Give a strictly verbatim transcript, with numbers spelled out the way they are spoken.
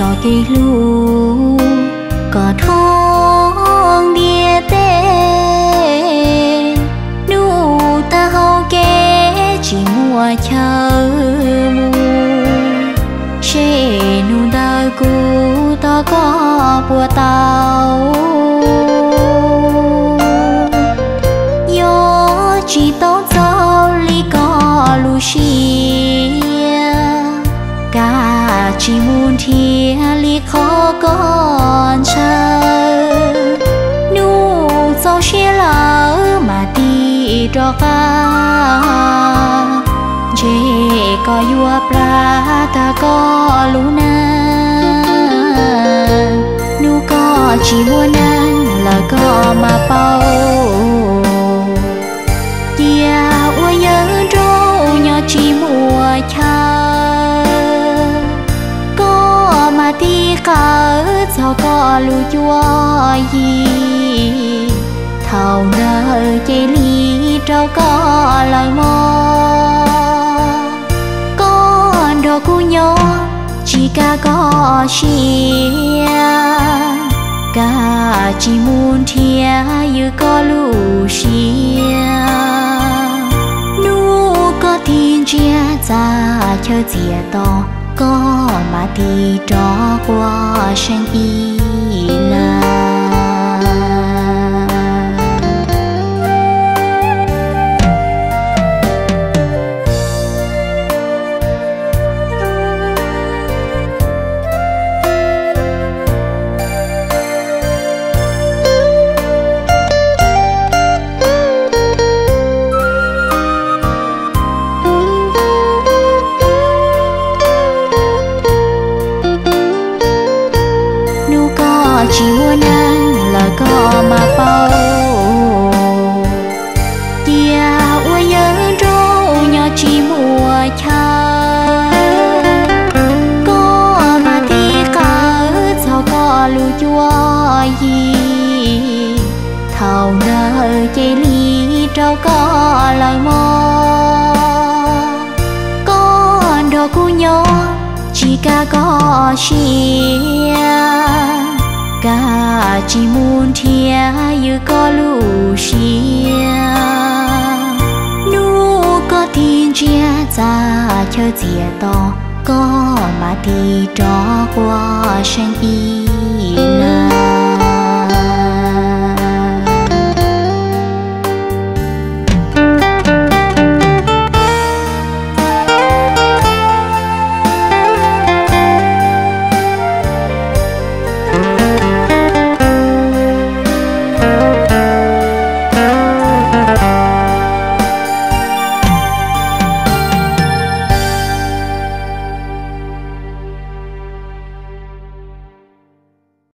gió cây lu có thong địa tê nu ta hao kê chỉ mùa chờ mù chê nu đời cu ta có bùa tàu yo chỉ tao dâu li có lu xia cả chỉ muốn thia li khó còn chờ nu dâu xia lỡ mà đi cho ca chê có yua pra ta có lu na nu có chỉ muốn ăn là có mà bao kia ua nhớ trâu nhỏ chỉ mùa chờ có mà đi cả sao có lu chua gì thầu nợ chê ly trâu có lời mò con đồ cu nhỏ chỉ cả có chia cả chỉ muốn thia như có lũ xia nu có tin chia ra chơi chia to có mà đi cho qua sinh y là chỉ muốn ăn là có mà bao kia ua nhớ trâu nhỏ chỉ mùa chờ có mà đi cả sao có lu chua gì thầu nợ chê ly trâu có lời mò con đồ cu nhỏ chỉ cả có chia cả chỉ muốn thia như có lũ xia nu có tin chia ra chơi chia to có mà đi cho qua sinh y là